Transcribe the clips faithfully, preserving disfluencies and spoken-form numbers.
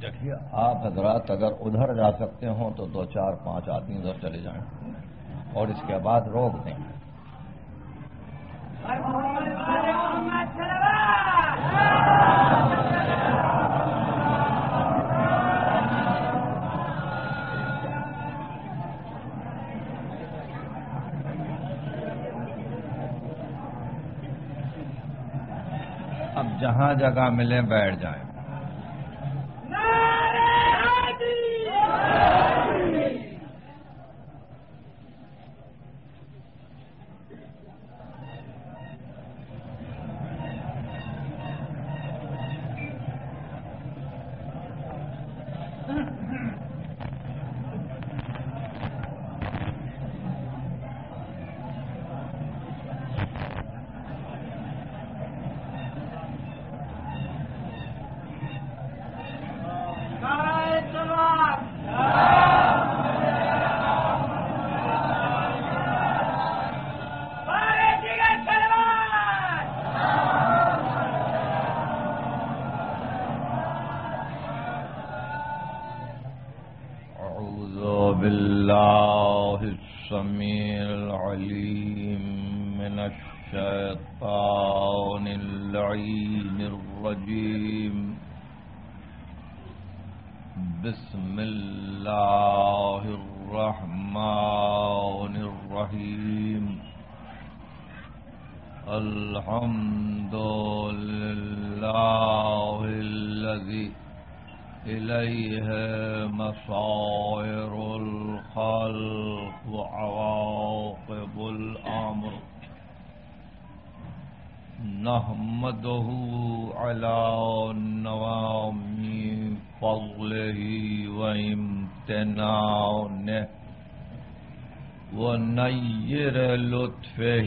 دیکھیے آپ حضرات اگر ادھر جا سکتے ہوں تو دو چار پانچ آدمی ادھر چلے جائیں اور اس کے بعد روک دیں. اب جہاں جگہ ملے بیٹھ جائیں. بالله السميع العليم من الشيطان اللعين الرجيم. بسم الله الرحمن الرحيم. الحمد لله الذي إليه مصائر الخلق وعواقب الأمر. نحمده على نوام فضله وامتنانه ونير لطفه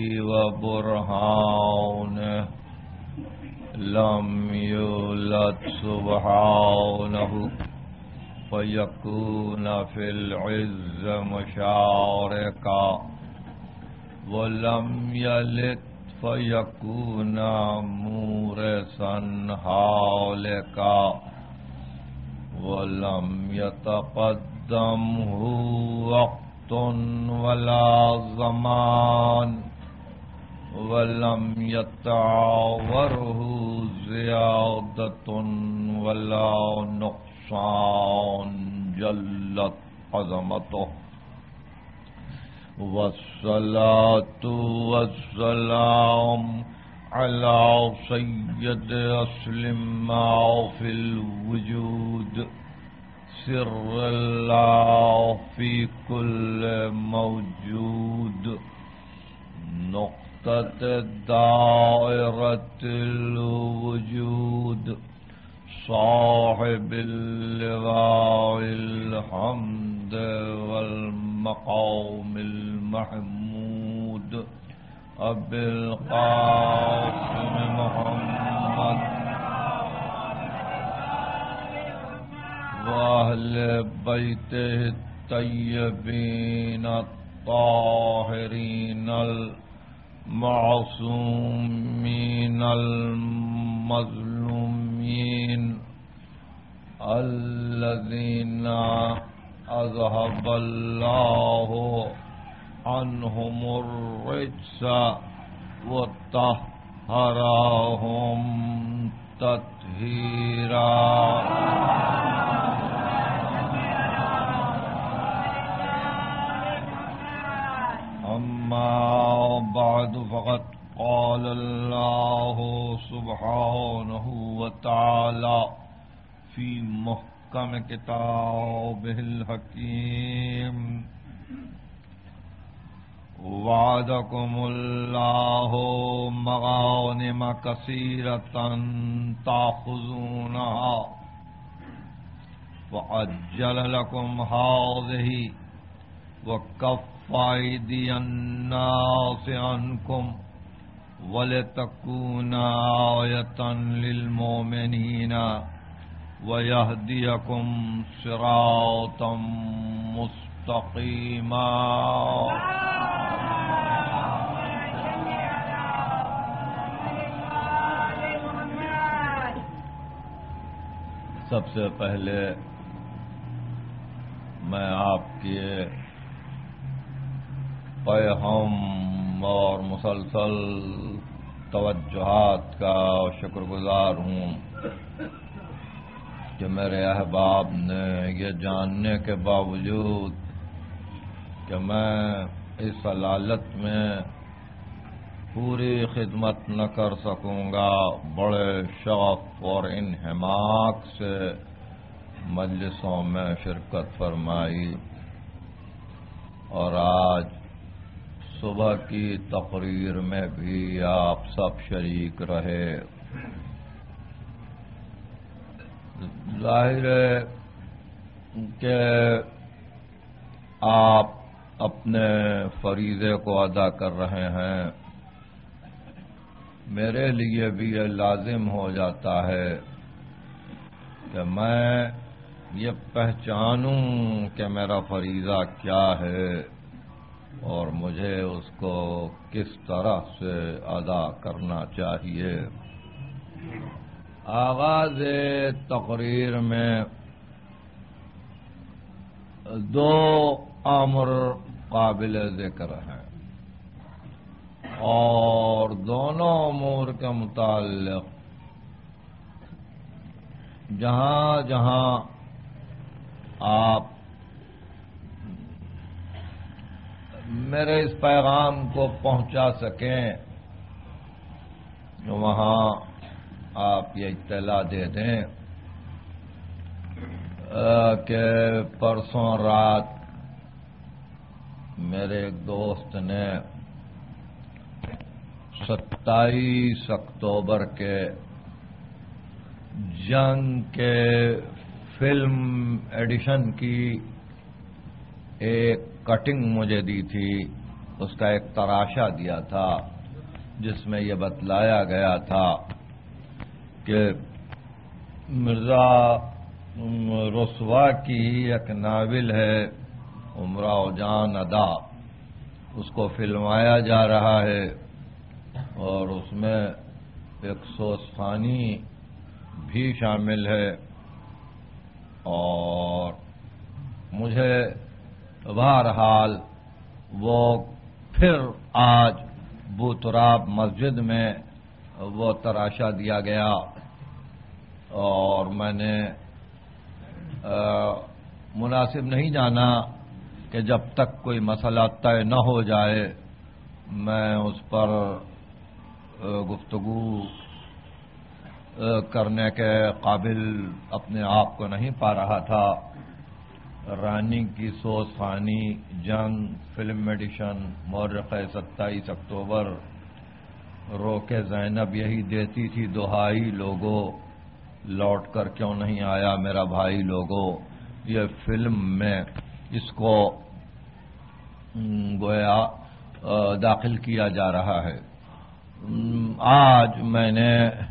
وبرهانه. لم يولد سبحانه فيكون في العز مشاركا ولم يلد فيكون مورثا هالكا ولم يتقدمه وقت ولا زمان ولم يتعاوره زيادة ولا نقصان جلت عظمته. والصلاة والسلام على سيد أصل ما في الوجود. سر الله في كل موجود. نقطة دائرة الوجود. صاحب اللواء الحمد والمقام المحمود. أبي القاسم محمد وأهل بيته الطيبين الطاهرين المعصومين المظلومين الذين أذهب الله عنهم الرجس وطهرهم تطهيرا. أما بعد فقد قال الله سبحانه وتعالى في محكم كتابه الحكيم. وعدكم الله مغانم كثيرة تأخذونها وعجل لكم هذه وكف أيدي الناس عنكم ولتكون آية للمؤمنين ويهديكم صراطا مستقيما. سب سے پہلے میں آپ کے پیغام اور مسلسل توجہات کا شکر گزار ہوں کہ میرے احباب نے یہ جاننے کے باوجود کہ میں اس حالت میں پوری خدمت نہ کر سکوں گا، بڑے شوق اور انہماک سے مجلسوں میں شرکت فرمائی، اور آج صبح کی تقریر میں بھی آپ سب شریک رہے۔ ظاہر ہے کہ آپ اپنے فریضے کو ادا کر رہے ہیں، میرے لیے بھی یہ لازم ہو جاتا ہے کہ میں یہ پہچانوں کہ میرا فریضہ کیا ہے اور مجھے اس کو کس طرح سے ادا کرنا چاہیے۔ آغاز تقریر میں دو امر قابل ذکر ہیں، اور دونوں امور کے متعلق جہاں جہاں آپ میرے اس پیغام کو پہنچا سکیں وہاں آپ یہ اطلاع دے دیں کہ پرسوں رات میرے ایک دوست نے ستائیس اکتوبر کے جنگ کے فلم ایڈیشن کی ایک کٹنگ مجھے دی تھی، اس کا ایک تراشا دیا تھا جس میں یہ بتلایا گیا تھا کہ مرزا رسوا کی ایک ناول ہے امراؤ جان ادا، اس کو فلمایا جا رہا ہے اور اس میں ایک سوستانی بھی شامل ہے، اور مجھے بہرحال وہ پھر آج بوتراب مسجد میں وہ تراشا دیا گیا، اور میں نے مناسب نہیں جانا کہ جب تک کوئی مسئلہ طے نہ ہو جائے میں اس پر گفتگو کرنے کے قابل اپنے آپ کو نہیں پا رہا تھا۔ رانی کی سوستانی جنگ فلم ایڈیشن مورخ ستائیس اکتوبر روکے زینب یہی دیتی تھی دہائی، لوگو لوٹ کر کیوں نہیں آیا میرا بھائی لوگو، یہ فلم میں اس کو گویا داخل کیا جا رہا ہے۔ آج میں نے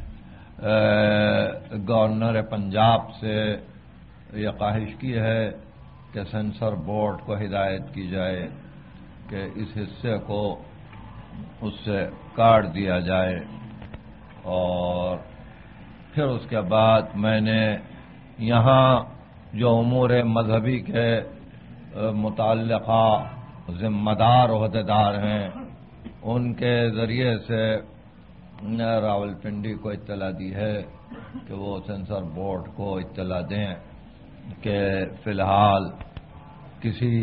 گورنر پنجاب سے یہ خواہش کی ہے کہ سینسر بورڈ کو ہدایت کی جائے کہ اس حصے کو اس سے کاٹ دیا جائے، اور پھر اس کے بعد میں نے یہاں جو امور مذہبی کے متعلقہ ذمہ دار عہدیدار ہیں ان کے ذریعے سے راولپنڈی کو اطلاع دی ہے کہ وہ سینسر بورڈ کو اطلاع دیں کہ فی الحال کسی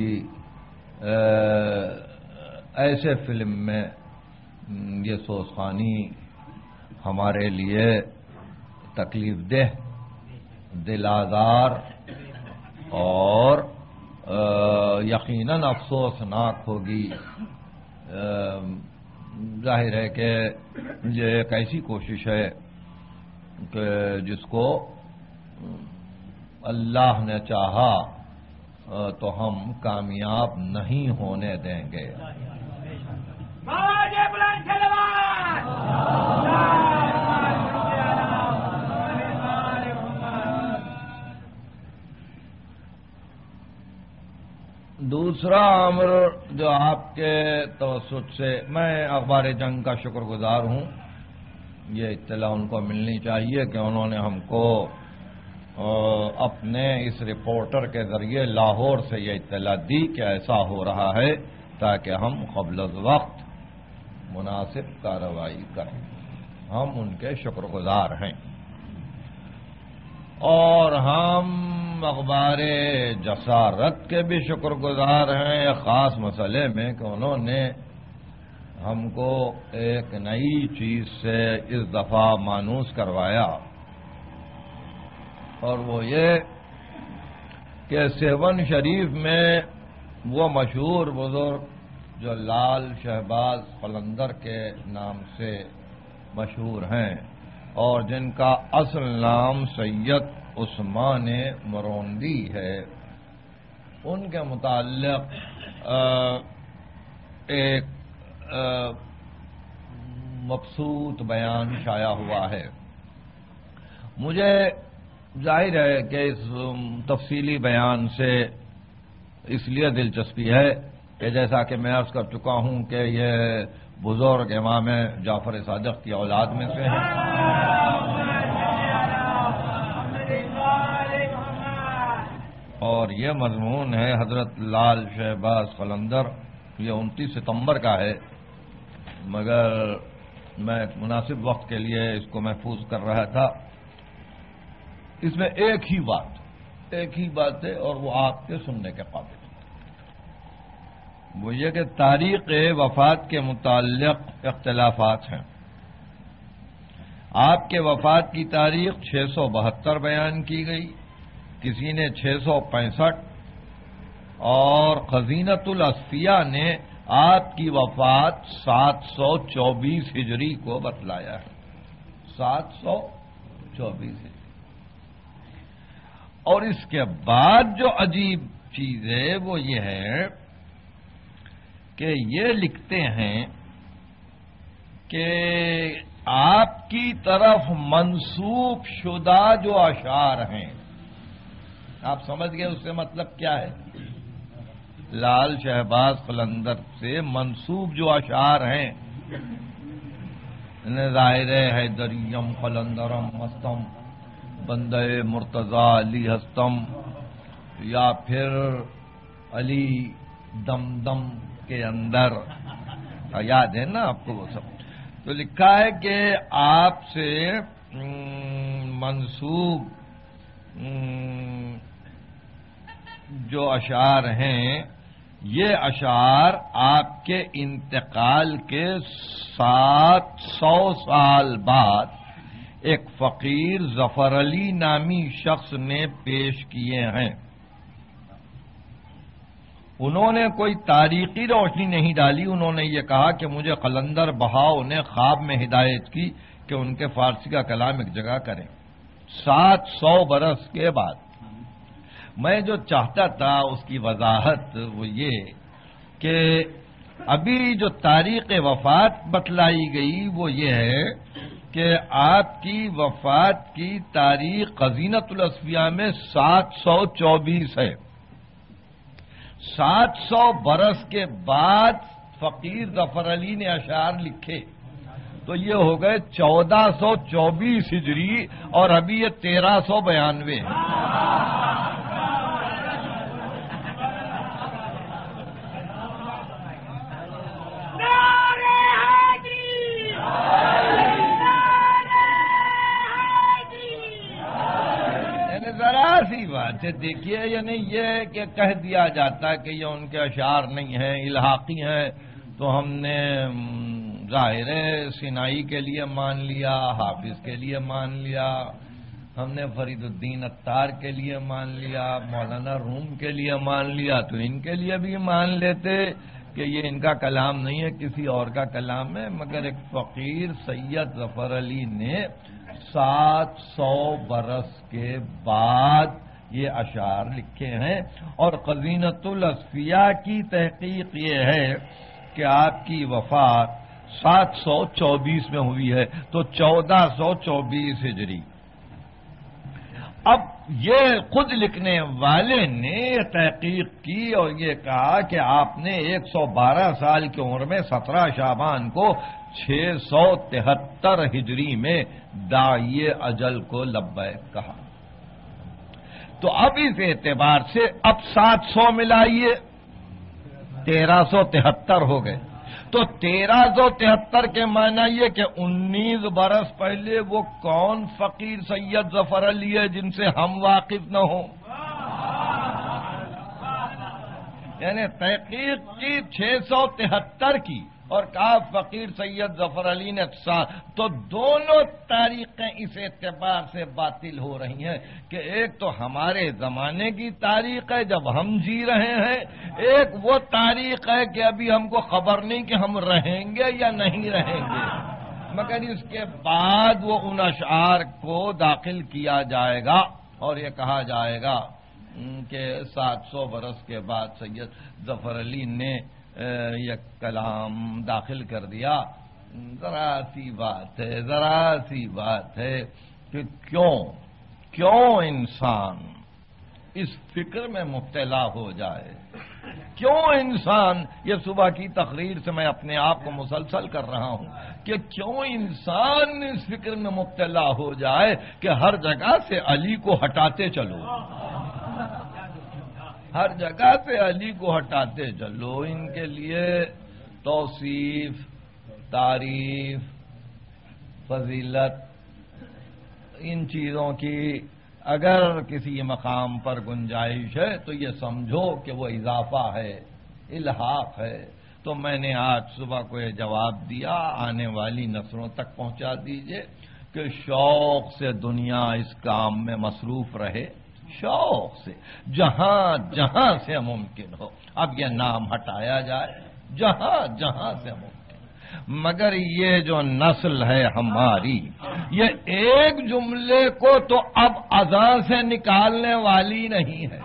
ایسے فلم میں یہ سوزخانی ہمارے لیے تکلیف دہ، دل آزار اور یقیناً افسوسناک ہوگی۔ ظاہر ہے کہ یہ ایک ایسی کوشش ہے کہ جس کو اللہ نے چاہا تو ہم کامیاب نہیں ہونے دیں گے۔ دوسرا امر جو آپ کے توسط سے، میں اخبار جنگ کا شکر گزار ہوں، یہ اطلاع ان کو ملنی چاہیے کہ انہوں نے ہم کو اپنے اس رپورٹر کے ذریعے لاہور سے یہ اطلاع دی کہ ایسا ہو رہا ہے تاکہ ہم قبل از وقت مناسب کارروائی کریں. ہم ان کے شکر گزار ہیں اور ہم اخبار جسارت کے بھی شکر گزار ہیں ایک خاص مسئلے میں کہ انہوں نے ہم کو ایک نئی چیز سے اس دفعہ مانوس کروایا، اور وہ یہ کہ سیون شریف میں وہ مشہور بزرگ جو لال شہباز قلندر کے نام سے مشہور ہیں اور جن کا اصل نام سید عثمان مروندی ہے، ان کے متعلق ایک مبسوط بیان شائع ہوا ہے. مجھے ظاہر ہے کہ اس تفصیلی بیان سے اس لیے دلچسپی ہے کہ جیسا کہ میں عرض کر چکا ہوں کہ یہ بزرگ امام جعفر صادق کی اولاد میں سے ہیں اور یہ مضمون ہے حضرت لال شہباز قلندر. یہ انتیس ستمبر کا ہے، مگر میں مناسب وقت کے لیے اس کو محفوظ کر رہا تھا. اس میں ایک ہی بات ایک ہی بات ہے اور وہ آپ کے سننے کے قابل ہے. وہ یہ کہ تاریخ وفات کے متعلق اختلافات ہیں. آپ کے وفات کی تاریخ چھ سو بہتر بیان کی گئی، کسی نے چھ سو پینسٹھ، اور خزینۃ الاصفیاء نے آپ کی وفات سات سو چوبیس ہجری کو بتلایا ہے. سات سو چوبیس ہجری. اور اس کے بعد جو عجیب چیز ہے وہ یہ ہے کہ یہ لکھتے ہیں کہ آپ کی طرف منسوب شدہ جو اشعار ہیں، آپ سمجھ گئے اس سے مطلب کیا ہے؟ لال شہباز قلندر سے منسوب جو اشعار ہیں، ظاہر حیدریم قلندرم ہستم بندے مرتضی علی ہستم، یا پھر علی دم دم کے اندر، یاد ہے نا آپ کو وہ سب. تو لکھا ہے کہ آپ سے منسوب جو اشعار ہیں، یہ اشعار آپ کے انتقال کے سات سو سال بعد ایک فقیر ظفر علی نامی شخص نے پیش کیے ہیں. انہوں نے کوئی تاریخی روشنی نہیں ڈالی، انہوں نے یہ کہا کہ مجھے قلندر بہاؤ نے خواب میں ہدایت کی کہ ان کے فارسی کا کلام ایک جگہ کریں. سات سو برس کے بعد. میں جو چاہتا تھا اس کی وضاحت وہ یہ کہ ابھی جو تاریخ وفات بتلائی گئی وہ یہ ہے کہ آپ کی وفات کی تاریخ خزینۃ الاصفیاء میں سات سو چوبیس ہے. سات سو برس کے بعد فقیر ظفر علی نے اشعار لکھے تو یہ ہو گئے چودہ سو چوبیس ہجری، اور ابھی یہ تیرہ سو بیانوے ہے. ذرا سی بات ہے، دیکھیے، یعنی یہ کہ کہہ دیا جاتا کہ یہ ان کے اشعار نہیں ہیں، الحاقی ہیں، تو ہم نے ظاہر سینائی کے لیے مان لیا، حافظ کے لیے مان لیا، ہم نے فرید الدین عطار کے لیے مان لیا، مولانا روم کے لیے مان لیا، تو ان کے لیے بھی مان لیتے کہ یہ ان کا کلام نہیں ہے، کسی اور کا کلام ہے. مگر ایک فقیر سید ظفر علی نے سات سو برس کے بعد یہ اشعار لکھے ہیں. اور خزینۃ الاصفیاء کی تحقیق یہ ہے کہ آپ کی وفات سات سو چوبیس میں ہوئی ہے، تو چودہ سو چوبیس ہجری. اب یہ خود لکھنے والے نے تحقیق کی اور یہ کہا کہ آپ نے ایک سو بارہ سال کی عمر میں سترہ شعبان کو چھ سو تہتر ہجری میں داعی اجل کو لبیک کہا. تو اب اس اعتبار سے اب سات سو ملائیے، تیرہ سو تہتر ہو گئے. تو تیرہ سو تہتر کے معنی یہ کہ انیس برس پہلے وہ کون فقیر سید ظفر علی ہے جن سے ہم واقف نہ ہوں؟ یعنی تحقیق کی چھ سو تہتر کی اور کہا فقیر سید ظفر علی نے سا تو دونوں تاریخیں اس اعتبار سے باطل ہو رہی ہیں کہ ایک تو ہمارے زمانے کی تاریخ ہے جب ہم جی رہے ہیں، ایک وہ تاریخ ہے کہ ابھی ہم کو خبر نہیں کہ ہم رہیں گے یا نہیں رہیں گے، مگر اس کے بعد وہ ان اشعار کو داخل کیا جائے گا اور یہ کہا جائے گا کہ سات سو برس کے بعد سید ظفر علی نے یہ کلام داخل کر دیا. ذرا سی بات ہے ذرا سی بات ہے کہ کیوں کیوں انسان اس فکر میں مبتلا ہو جائے، کیوں انسان، یہ صبح کی تقریر سے میں اپنے آپ کو مسلسل کر رہا ہوں کہ کیوں انسان اس فکر میں مبتلا ہو جائے کہ ہر جگہ سے علی کو ہٹاتے چلو، ہر جگہ سے علی کو ہٹاتے چلو. ان کے لیے توصیف، تعریف، فضیلت، ان چیزوں کی اگر کسی مقام پر گنجائش ہے تو یہ سمجھو کہ وہ اضافہ ہے، الحاق ہے. تو میں نے آج صبح کو یہ جواب دیا، آنے والی نسلوں تک پہنچا دیجئے کہ شوق سے دنیا اس کام میں مصروف رہے، شوق سے جہاں جہاں سے ممکن ہو اب یہ نام ہٹایا جائے، جہاں جہاں سے ممکن. مگر یہ جو نسل ہے ہماری، یہ ایک جملے کو تو اب اذان سے نکالنے والی نہیں ہے.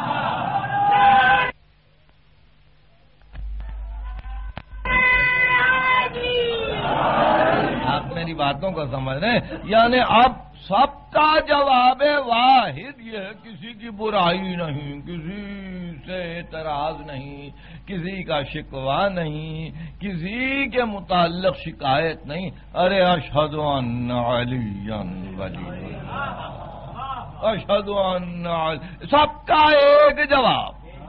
آپ میری باتوں کو سمجھ رہے ہیں؟ یعنی اب سب کا جواب واحد یہ ہے، کسی کی برائی نہیں، کسی سے اعتراض نہیں، کسی کا شکوہ نہیں، کسی کے متعلق شکایت نہیں. ارے اشہد ان علی ولی اللہ، اشہد ان علی، سب کا ایک جواب،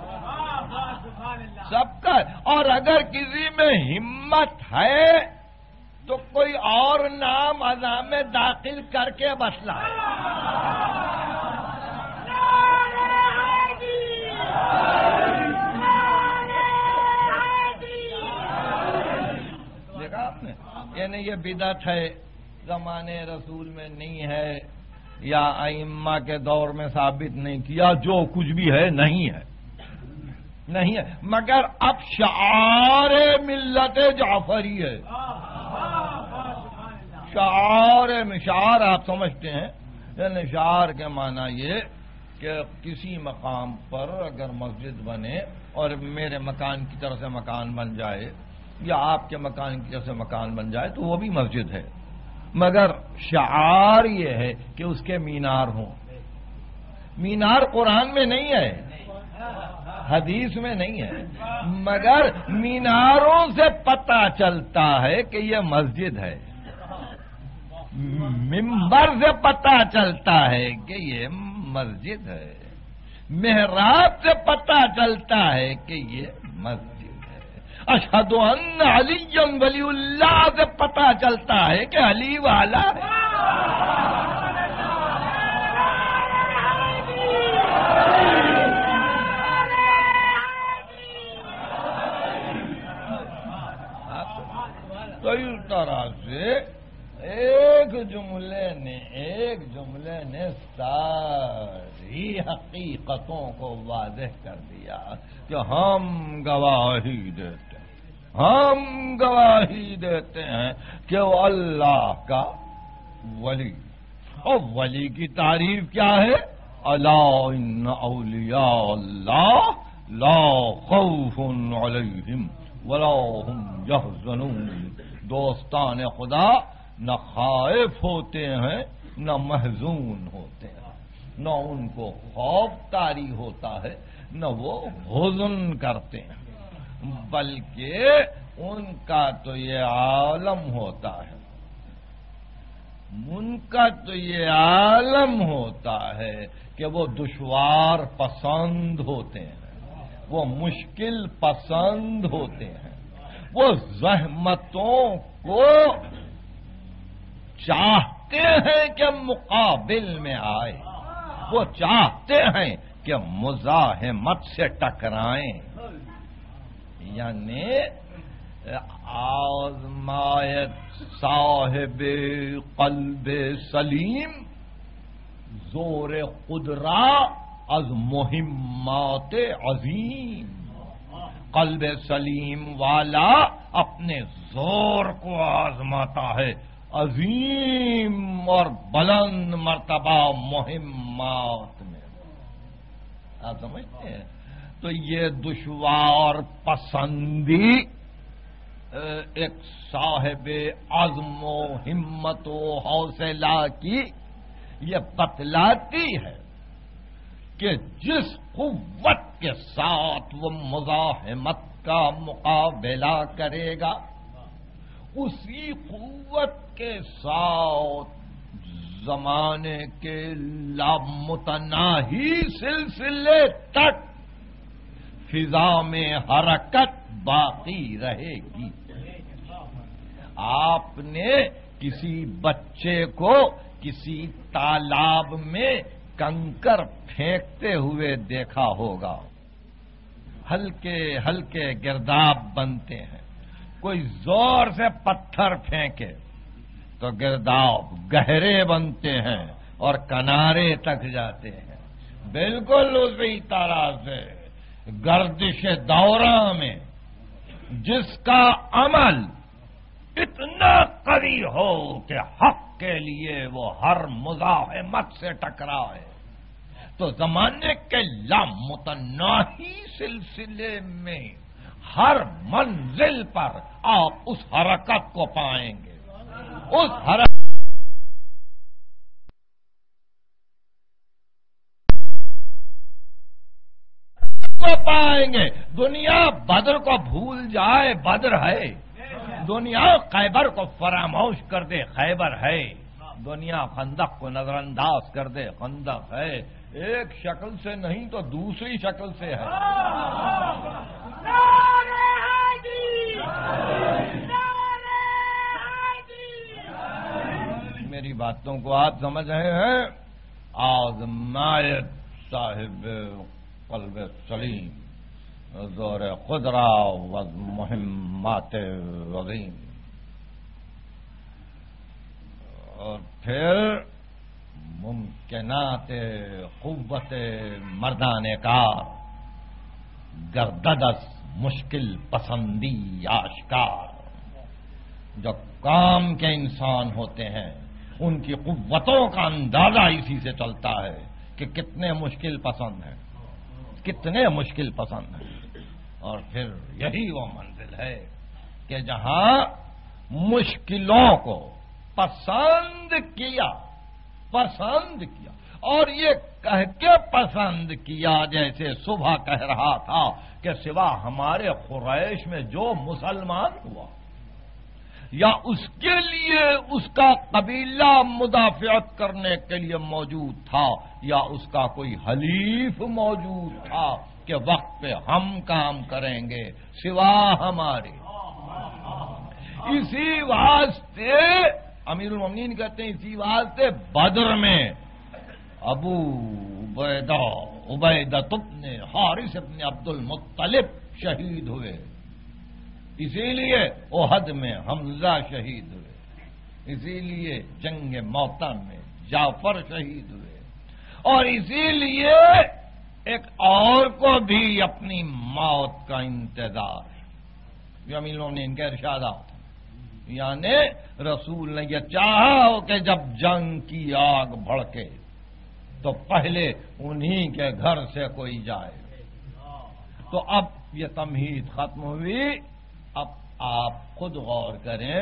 سب کا. اور اگر کسی میں ہمت ہے تو کوئی اور نام اذان میں داخل کر کے بتلائے. دیکھا آپ نے، یعنی یہ بدعت ہے، زمانے رسول میں نہیں ہے یا ائمہ کے دور میں ثابت نہیں کیا، جو کچھ بھی ہے نہیں ہے، نہیں ہے. مگر اب شعار ملت جعفری ہے. شعار میں شعار آپ سمجھتے ہیں، یعنی شعار کے معنی یہ کہ کسی مقام پر اگر مسجد بنے اور میرے مکان کی طرف سے مکان بن جائے یا آپ کے مکان کی طرف سے مکان بن جائے تو وہ بھی مسجد ہے. مگر شعار یہ ہے کہ اس کے مینار ہوں. مینار قرآن میں نہیں ہے، حدیث میں نہیں ہے، مگر میناروں سے پتہ چلتا ہے کہ یہ مسجد ہے. منبر سے پتہ چلتا ہے کہ یہ مسجد ہے، محراب سے پتہ چلتا ہے کہ یہ مسجد ہے. اشہد ان علی ولی اللہ سے پتہ چلتا ہے کہ علی والا ہے. تو اس طرح سے ایک جملے نے ایک جملے نے ساری حقیقتوں کو واضح کر دیا کہ ہم گواہی دیتے ہیں، ہم گواہی دیتے ہیں کہ وہ اللہ کا ولی. اور ولی کی تعریف کیا ہے؟ الا ان اولیاء اللہ لا خوف علیہم ولا هم یحزنون. دوستان خدا نہ خائف ہوتے ہیں نہ محزون ہوتے ہیں، نہ ان کو خوف طاری ہوتا ہے نہ وہ حزن کرتے ہیں، بلکہ ان کا تو یہ عالم ہوتا ہے ان کا تو یہ عالم ہوتا ہے کہ وہ دشوار پسند ہوتے ہیں، وہ مشکل پسند ہوتے ہیں، وہ زحمتوں کو چاہتے ہیں کہ مقابل میں آئے، وہ چاہتے ہیں کہ مزاحمت سے ٹکرائیں، یعنی آزمائش صاحب قلب سلیم زور قدرا از مہمات عظیم، قلب سلیم والا اپنے زور کو آزماتا ہے عظیم اور بلند مرتبہ مہمات میں، آپ سمجھتے ہیں؟ تو یہ دشوار پسندی ایک صاحب عزم و ہمت و حوصلہ کی یہ بتلاتی ہے کہ جس قوت کے ساتھ وہ مزاحمت کا مقابلہ کرے گا، اسی قوت کے ساتھ زمانے کے لامتناہی سلسلے تک فضا میں حرکت باقی رہے گی۔ آپ نے کسی بچے کو کسی تالاب میں کنکر پھینکتے ہوئے دیکھا ہوگا، ہلکے ہلکے گرداب بنتے ہیں، کوئی زور سے پتھر پھینکے تو گرداب گہرے بنتے ہیں اور کنارے تک جاتے ہیں، بالکل اسی طرح سے گردش دورہ میں جس کا عمل اتنا قوی ہو کہ حق کے لیے وہ ہر مزاحمت سے ٹکرائے، تو زمانے کے لامتناہی سلسلے میں ہر منزل پر آپ اس حرکت کو پائیں گے، اس حرکت کو پائیں گے۔ دنیا بدر کو بھول جائے، بدر ہے، دنیا خیبر کو فراموش کر دے، خیبر ہے، دنیا خندق کو نظر انداز کر دے، خندق ہے، ایک شکل سے نہیں تو دوسری شکل سے ہے۔ میری باتوں کو آپ سمجھ رہے ہیں؟ آزمائش صاحب قلب سلیم زور قدرا و مہمات عظیم، اور پھر ممکنات قوت مردان کار، گرددس مشکل پسندی آشکار۔ جو کام کے انسان ہوتے ہیں ان کی قوتوں کا اندازہ اسی سے چلتا ہے کہ کتنے مشکل پسند ہیں، کتنے مشکل پسند ہیں۔ اور پھر یہی وہ منزل ہے کہ جہاں مشکلوں کو پسند کیا، پسند کیا، اور یہ کہہ کے پسند کیا جیسے صبح کہہ رہا تھا کہ سوا ہمارے قریش میں جو مسلمان ہوا یا اس کے لیے اس کا قبیلہ مدافعت کرنے کے لیے موجود تھا یا اس کا کوئی حلیف موجود تھا کہ وقت پہ ہم کام کریں گے سوا ہمارے، اسی واسطے امیر المومنین کہتے ہیں اسی واسطے بدر میں ابو عبیدہ عبیدہ ابن حارث ابن عبد المطلب شہید ہوئے، اسی لیے احد میں حمزہ شہید ہوئے، اسی لیے جنگ موطا میں جعفر شہید ہوئے، اور اسی لیے ایک اور کو بھی اپنی موت کا انتظار ہے، جو امیر المومنین کے ارشادات ہیں، یعنی رسول نے یہ چاہا ہو کہ جب جنگ کی آگ بھڑکے تو پہلے انہی کے گھر سے کوئی جائے۔ تو اب یہ تمہید ختم ہوئی، اب آپ خود غور کریں،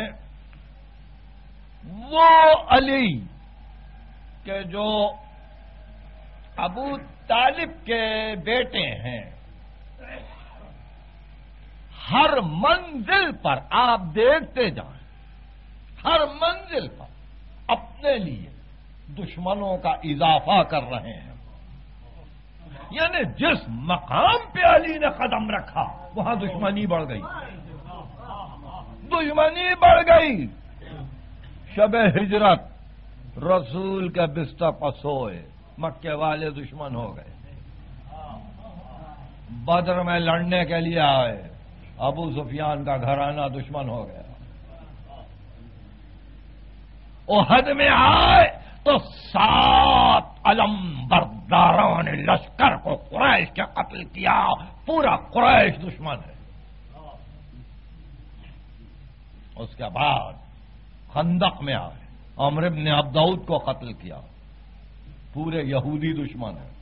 وہ علی کہ جو ابو طالب کے بیٹے ہیں، ہر منزل پر آپ دیکھتے جائیں، ہر منزل پر اپنے لیے دشمنوں کا اضافہ کر رہے ہیں. یعنی جس مقام پہ علی نے قدم رکھا وہاں دشمنی بڑھ گئی، دشمنی بڑھ گئی. شب ہجرت رسول کے بستر پر سوئے، مکے والے دشمن ہو گئے. بدر میں لڑنے کے لیے آئے، ابو سفیان کا گھرانہ دشمن ہو گیا. احد میں آئے تو سات علم برداروں نے لشکر کو قریش کے قتل کیا. پورا قریش دشمن ہے. اس کے بعد خندق میں آئے، عمرو بن عبدود کو قتل کیا. پورے یہودی دشمن ہیں.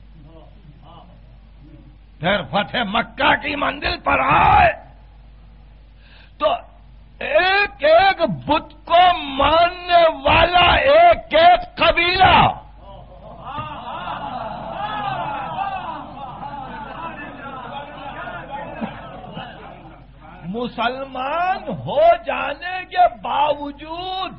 پھر فتح مکہ کی منزل پر آئے تو ایک ایک بت کو ماننے والا ایک ایک قبیلہ. مسلمان ہو جانے کے باوجود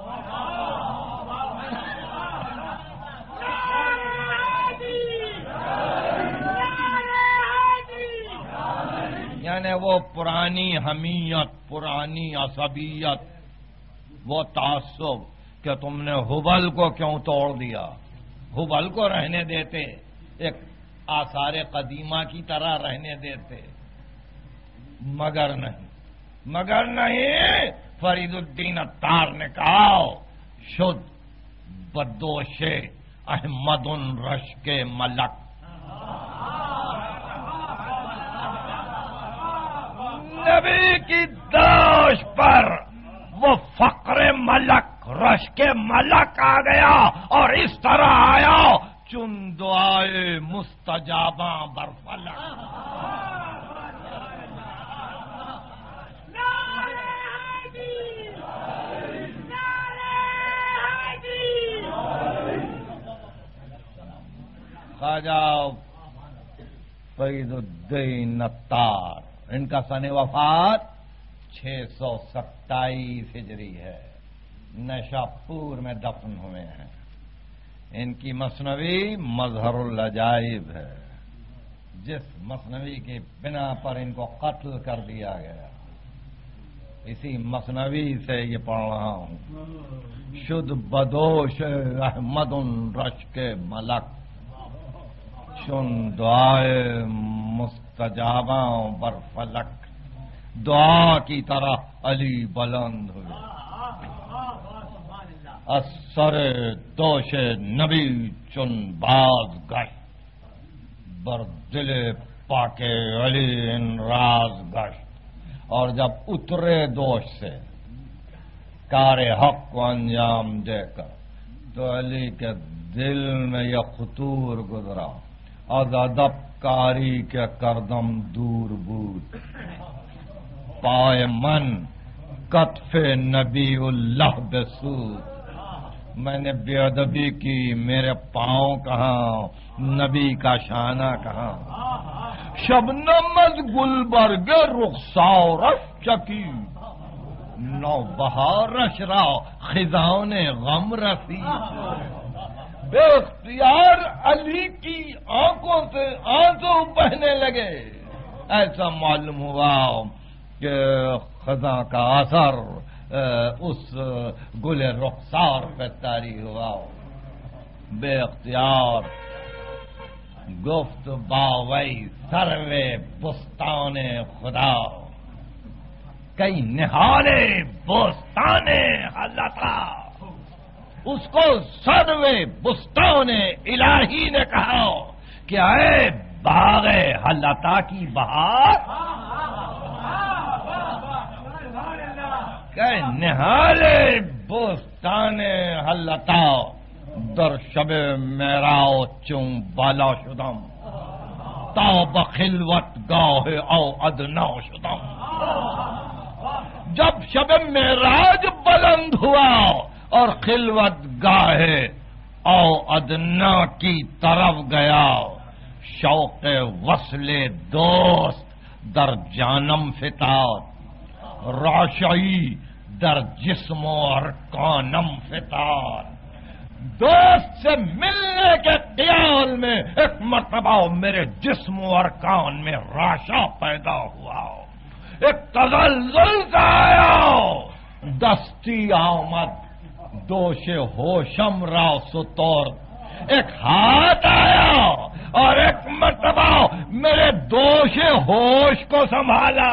یعنی وہ پرانی حمیت، پرانی عصبیت، وہ تعصب کہ تم نے حبل کو کیوں توڑ دیا، حبل کو رہنے دیتے، ایک آثار قدیمہ کی طرح رہنے دیتے. مگر نہیں، مگر نہیں. فرید الدین عطار نے کہا شد بدوش احمد رش کے ملک. نبی کی دوش پر وہ فقر ملک، رش کے ملک آ گیا اور اس طرح آیا چن دعائے مستجاباں برفلک. خواجہ فرید الدین عطار، ان کا سن وفات چھ سو ستائیس ہجری ہے، نشاپور میں دفن ہوئے ہیں. ان کی مثنوی مظہر العجائب ہے، جس مثنوی کی بنا پر ان کو قتل کر دیا گیا. اسی مثنوی سے یہ پڑھ رہا ہوں. شد بدوش احمد رش کے ملک، چن دعائے مستجاباں برفلک. دعا کی طرح علی بلند ہوئے. اثر دوش نبی چن باز گش، بر دل پاک علی ان راز گش. اور جب اترے دوش سے کار حق کو انجام دے کر تو علی کے دل میں یہ خطور گزرا، از ادب کاری کے کردم دور بود. پائے من کتف نبی اللہ بسود. میں نے بے ادبی کی، میرے پاؤں کہاں، نبی کا شانہ کہاں. شبنم از گلبرگ رخسارش چکی، نو بہارش را خزاں نے غم رسید. بے اختیار علی کی آنکھوں سے آنسو بہنے لگے. ایسا معلوم ہوا کہ خزاں کا اثر اس گل رخسار پہ طاری ہوا. بے اختیار گفت باوی سروے بستان خدا، کئی نہالے بستان اللہ. اس کو سروے بستان الہی نے کہا کہ اے باغ حلتا کی بہار، کہ نہالے بستان حلتا در شب میراؤ چون بالا شدم، تا بخلوت گاہ او ادنا شدم. جب شب معراج بلند ہوا اور خلوت گاہ او ادنا کی طرف گیا، شوق وصل دوست در جانم فتاد. راشعی در جسم و ارکانم فتار، دوست سے ملنے کے خیال میں ایک مرتبہ میرے جسم و ارکان میں راشا پیدا ہوا، ایک تزلزل سا آیا، دستی آمد دوش ہوشم را ستور، ایک ہاتھ آیا اور ایک مرتبہ میرے دوش ہوش کو سنبھالا۔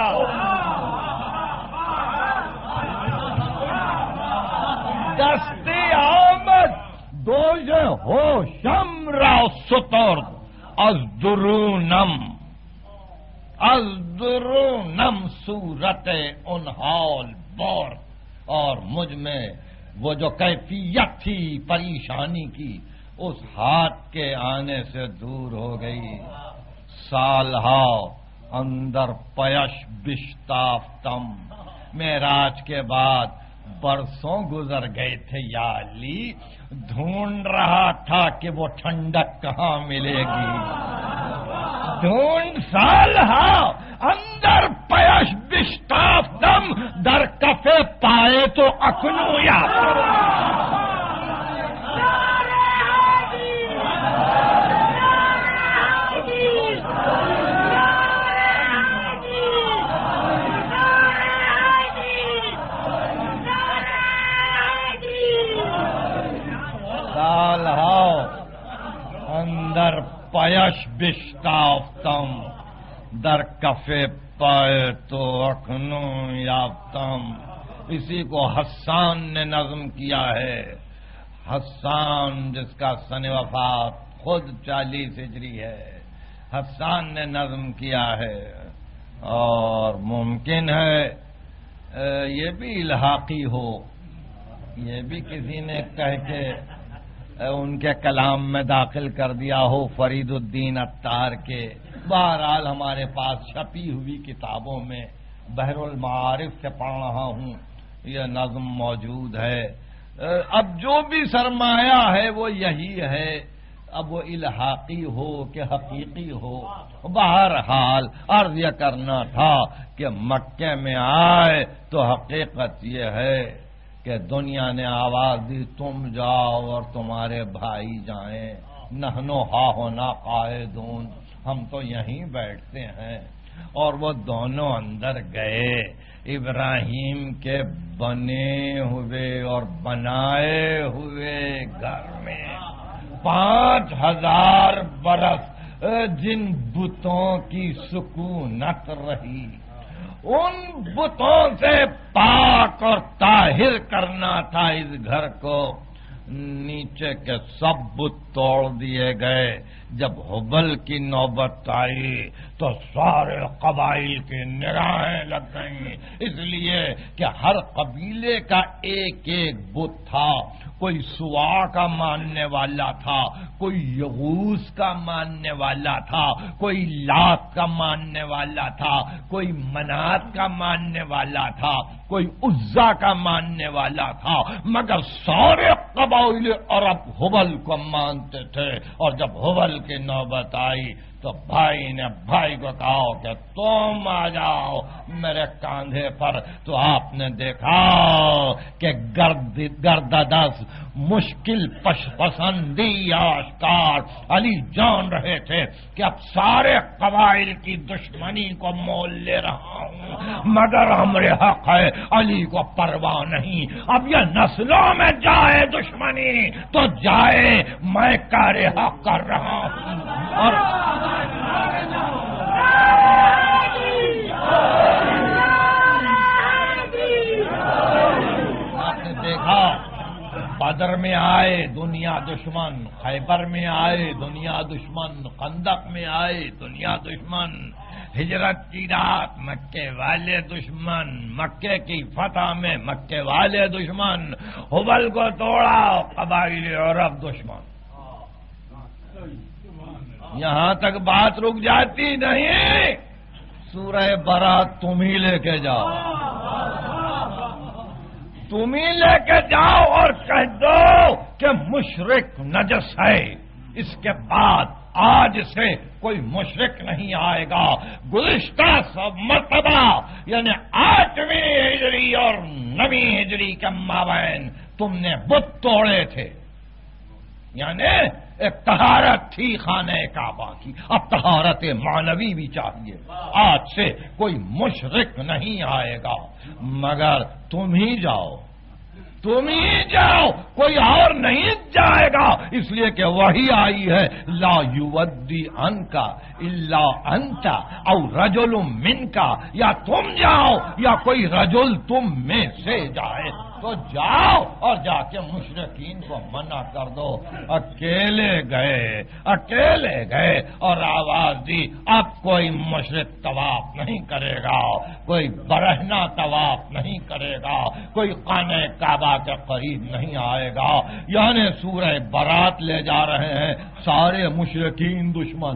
دستی آمد دوش ہوشم را ستور، از درونم از درونم صورت انحال بار، اور مجھ میں وہ جو کیفیت تھی پریشانی کی اس ہاتھ کے آنے سے دور ہو گئی۔ سالہا اندر پیش بشتافتم، معراج کے بعد برسوں گزر گئے تھے یا علی، ڈھونڈ رہا تھا کہ وہ ٹھنڈک کہاں ملے گی، ڈھونڈ سالہا اندر پیش بشتافتم، در کفے پائے تو اکنو یا اندر پیش بشتافتم، در کفے پائے تو اکنو یافتم۔ اسی کو حسان نے نظم کیا ہے، حسان جس کا سن وفات خود چالیس ہجری ہے، حسان نے نظم کیا ہے۔ اور ممکن ہے یہ بھی الحاقی ہو، یہ بھی کسی نے کہہ کے ان کے کلام میں داخل کر دیا ہو فرید الدین عطار کے۔ بہرحال ہمارے پاس چھپی ہوئی کتابوں میں بحر المعارف سے پڑھ رہا ہوں، یہ نظم موجود ہے۔ اب جو بھی سرمایہ ہے وہ یہی ہے، اب وہ الحاقی ہو کہ حقیقی ہو، بہرحال عرض یہ کرنا تھا کہ مکے میں آئے تو حقیقت یہ ہے کہ دنیا نے آواز دی تم جاؤ اور تمہارے بھائی جائیں، نحنو ہا ہونا قائدون، ہم تو یہیں بیٹھتے ہیں۔ اور وہ دونوں اندر گئے، ابراہیم کے بنے ہوئے اور بنائے ہوئے گھر میں پانچ ہزار برس جن بتوں کی سکونت رہی، ان بتوں سے پاک اور طاہر کرنا تھا اس گھر کو۔ نیچے کے سب بت توڑ دیے گئے۔ جب حبل کی نوبت آئی تو سارے قبائل کی نگاہیں لگ گئیں، اس لیے کہ ہر قبیلے کا ایک ایک بت تھا۔ کوئی سوا کا ماننے والا تھا، کوئی یغوث کا ماننے والا تھا، کوئی لات کا ماننے والا تھا، کوئی منات کا ماننے والا تھا، کوئی عزا کا ماننے والا تھا، مگر سارے قبائل عرب حبل کو مانتے تھے۔ اور جب حبل کی نوبت آئی تو بھائی نے بھائی کو کہا کہ تم آ جاؤ میرے کاندھے پر، تو آپ نے دیکھا کہ گرد گرددس مشکل پش پسندی آشکار علی جان رہے تھے کہ اب سارے قبائل کی دشمنی کو مول لے رہا ہوں، مگر ہمارے حق ہے، علی کو پرواہ نہیں۔ اب یہ نسلوں میں جائے دشمنی تو جائے، میں کار حق کر رہا ہوں۔ اور آپ نے دیکھا بدر میں آئے دنیا دشمن، خیبر میں آئے دنیا دشمن، خندق میں آئے دنیا دشمن، ہجرت کی رات مکے والے دشمن، مکے کی فتح میں مکے والے دشمن، حبل کو توڑا قبائل عرب دشمن۔ یہاں تک بات رک جاتی نہیں، سورہ برات تم ہی لے کے جاؤ، تم ہی لے کے جاؤ اور کہہ دو کہ مشرک نجس ہے، اس کے بعد آج سے کوئی مشرک نہیں آئے گا۔ گزشتہ سب مرتبہ یعنی آٹھویں ہجری اور نویں ہجری کے مابین تم نے بت توڑے تھے، یعنی ایک طہارت تھی خانہ کعبہ کی، اب طہارت معنوی بھی چاہیے۔ آج سے کوئی مشرک نہیں آئے گا مگر تم ہی جاؤ، تم ہی جاؤ، کوئی اور نہیں جائے گا، اس لیے کہ وہی آئی ہے لا یودی عنکا الا انت او رجل منکا، یا تم جاؤ یا کوئی رجل تم میں سے جائے، تو جاؤ اور جا کے مشرکین کو منع کر دو۔ اکیلے گئے اکیلے گئے اور آواز دی اب کوئی مشرک طواف نہیں کرے گا، کوئی برہنہ طواف نہیں کرے گا، کوئی خانہ کعبہ کے قریب نہیں آئے گا، یعنی سورہ برات لے جا رہے ہیں سارے مشرکین دشمن۔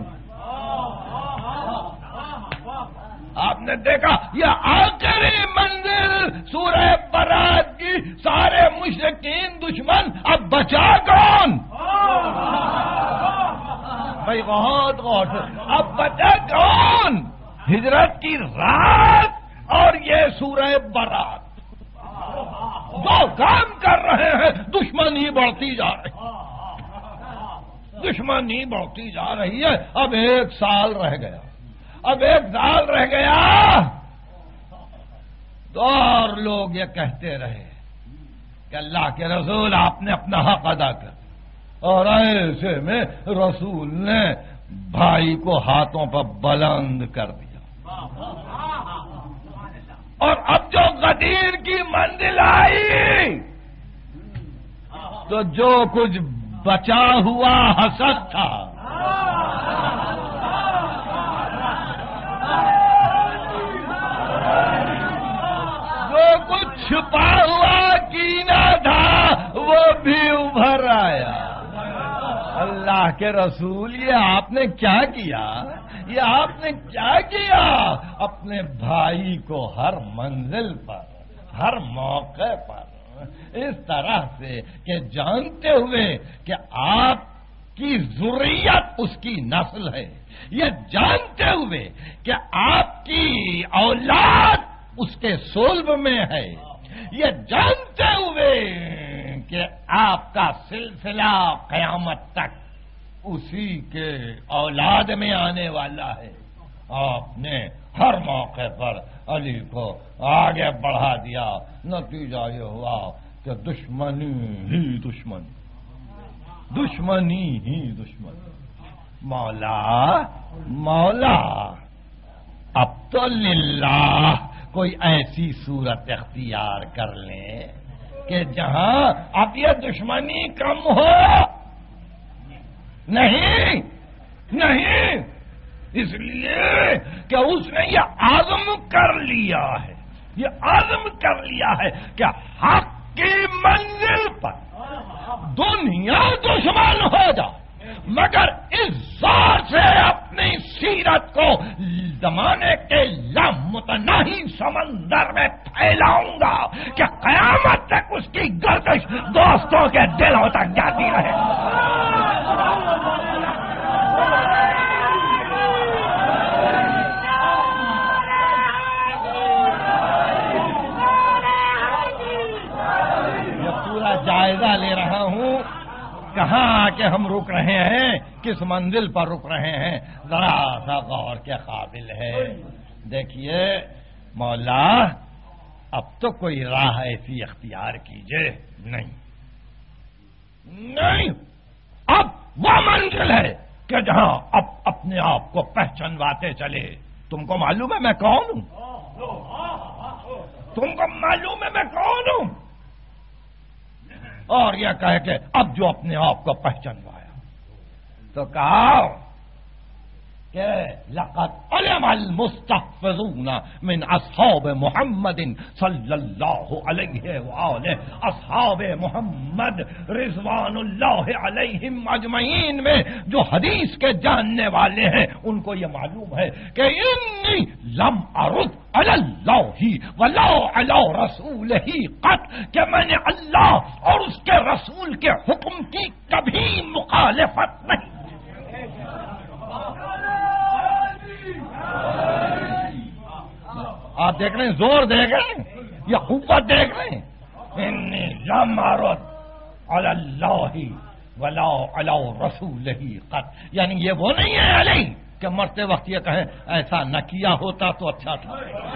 آپ نے دیکھا یہ آخری منزل سورہ برات کی، سارے مشرکین دشمن، اب بچا کون؟ بھائی بہت غور سے، اب بچا کون؟ ہجرت کی رات اور یہ سورہ برات جو کام کر رہے ہیں، دشمنی بڑھتی جا رہی دشمنی بڑھتی جا رہی ہے۔ اب ایک سال رہ گیا اب ایک سال رہ گیا تو اور لوگ یہ کہتے رہے کہ اللہ کے رسول آپ نے اپنا حق ادا کر، اور ایسے میں رسول نے بھائی کو ہاتھوں پر بلند کر دیا، اور اب جو غدیر کی منزل آئی تو جو کچھ بچا ہوا حسد تھا، چھپا ہوا کینہ تھا وہ بھی ابھر آیا۔ اللہ کے رسول یہ آپ نے کیا کیا یہ آپ نے کیا کیا اپنے بھائی کو ہر منزل پر ہر موقع پر اس طرح سے کہ جانتے ہوئے کہ آپ کی ذریت اس کی نسل ہے، یہ جانتے ہوئے کہ آپ کی اولاد اس کے صلب میں ہے، یہ جانتے ہوئے کہ آپ کا سلسلہ قیامت تک اسی کے اولاد میں آنے والا ہے، آپ نے ہر موقع پر علی کو آگے بڑھا دیا۔ نتیجہ یہ ہوا کہ دشمنی ہی دشمنی دشمنی ہی دشمنی مولا مولا اب تو للہ کوئی ایسی صورت اختیار کر لیں کہ جہاں اب یہ دشمنی کم ہو۔ نہیں نہیں اس لیے کہ اس نے یہ عزم کر لیا ہے یہ عزم کر لیا ہے کہ حق کی منزل پر دنیا دشمن ہو جائے مگر اس ذات سے اپنی سیرت کو زمانے کے لامتناہی سمندر میں پھیلاؤں گا کہ قیامت تک اس کی گردش دوستوں کے دلوں تک جاتی رہے۔ یہ پورا جائزہ لے رہا ہوں کہاں آ کے ہم رک رہے ہیں، کس منزل پر رک رہے ہیں، ذرا سا غور کے قابل ہے۔ دیکھیے مولا اب تو کوئی راہ ایسی اختیار کیجئے۔ نہیں نہیں اب وہ منزل ہے کہ جہاں اب اپنے آپ کو پہچانواتے چلے۔ تم کو معلوم ہے میں کون ہوں؟ تم کو معلوم ہے میں کون ہوں؟ اور یہ کہہ کہ اب جو اپنے آپ کو پہچانوایا تو کہا کہ لقد علم المستحفظون من اصحاب محمد صلی اللہ علیہ وآلہ، اصحاب محمد رضوان اللہ علیہم اجمعین میں جو حدیث کے جاننے والے ہیں ان کو یہ معلوم ہے کہ انی لم ارد علی اللہ ولا علی رسولہ قط، کہ میں نے اللہ اور اس کے رسول کے حکم کی کبھی مخالفت نہیں بات دیکھ رہے ہیں، زور دیکھ رہے ہیں یا قوت دیکھ رہے ہیں؟ انی لم ارد علی اللہ ولا علی رسولہ قط، یعنی یہ وہ نہیں ہے علی کہ مرتے وقت یہ کہیں ایسا نہ کیا ہوتا تو اچھا تھا.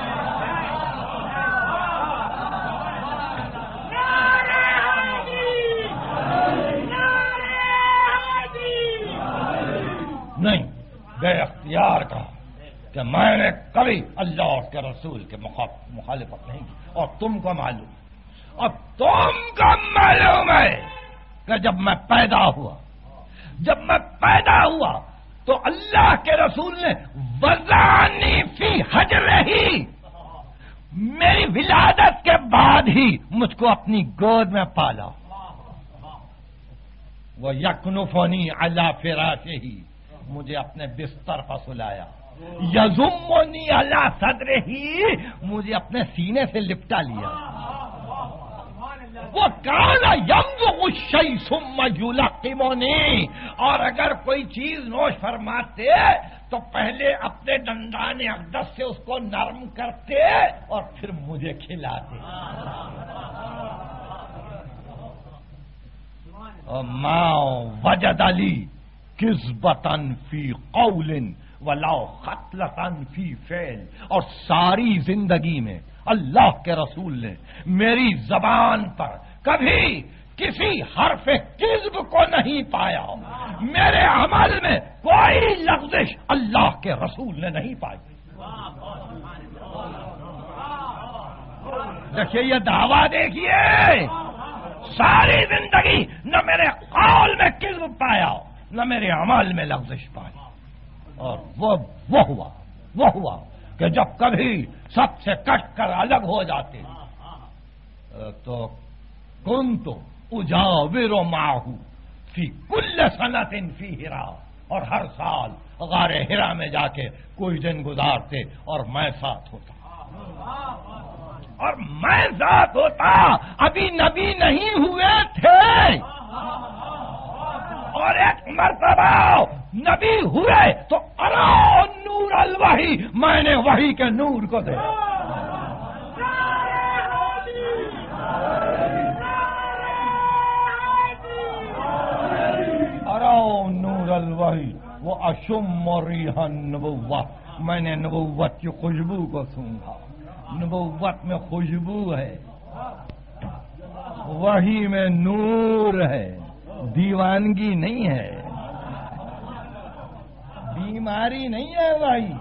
نہیں، بے اختیار کہا کہ میں نے کبھی اللہ اور کے رسول کے مخالفت نہیں کی، اور تم کو معلوم اور تم کو معلوم ہے کہ جب میں پیدا ہوا جب میں پیدا ہوا تو اللہ کے رسول نے وضعنی فی حجرہ ہی، میری ولادت کے بعد ہی مجھ کو اپنی گود میں پالا. وہ یکنفنی علی فراشہ ہی، مجھے اپنے بستر پر سلایا. یضمنی علی صدرہ ہی، مجھے اپنے سینے سے لپٹا لیا. وہ کان یمضغ الشیء ثم یلقمنی، اور اگر کوئی چیز نوش فرماتے تو پہلے اپنے دندان اقدس سے اس کو نرم کرتے اور پھر مجھے کھلاتے. ما وجد لی کذبۃ فی قول ولا خطلۃ فی فعل، اور ساری زندگی میں اللہ کے رسول نے میری زبان پر کبھی کسی حرف کذب کو نہیں پایا، میرے عمل میں کوئی لغزش اللہ کے رسول نے نہیں پائی. دیکھیے یہ دعویٰ دیکھیے، ساری زندگی نہ میرے قول میں کذب پایا نہ میرے عمل میں لغزش پائی. اور وہ وہ ہوا وہ ہوا کہ جب کبھی سب سے کٹ کر الگ ہو جاتے تو کنت اجاور معہ فی کل سنۃ فی ہرا، اور ہر سال غار ہرا میں جا کے کوئی دن گزارتے اور میں ساتھ ہوتا اور میں ساتھ ہوتا ابھی نبی نہیں ہوئے تھے، اور ایک مرتبہ نبی ہوئے تو ارا نور الوحی، میں نے وحی کے نور کو دے. ارا نور الوحی وہ اشم ریح النبوہ، میں نے نبوت کی خوشبو کو سونگا. نبوت میں خوشبو ہے، وحی میں نور ہے، دیوانگی نہیں ہے، بیماری نہیں ہے، وحی